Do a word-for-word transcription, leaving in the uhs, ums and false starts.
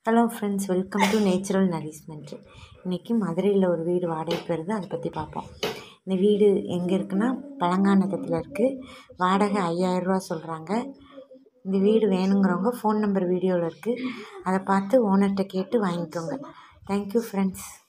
Hello friends, welcome to natural nourishment. இன்றைக்கி மதுரையில் ஒரு வீடு வாடகைக்கு வருது, அதை பற்றி பார்ப்போம். இந்த வீடு எங்கே இருக்குன்னா பழங்கானத்தில் இருக்குது. வாடகை ஐயாயிரரூவா சொல்கிறாங்க. இந்த வீடு வேணுங்கிறவங்க ஃபோன் நம்பர் வீடியோவில் இருக்குது, அதை பார்த்து ஓனர்கிட்ட கேட்டு வாங்கிக்கோங்க. Thank you friends.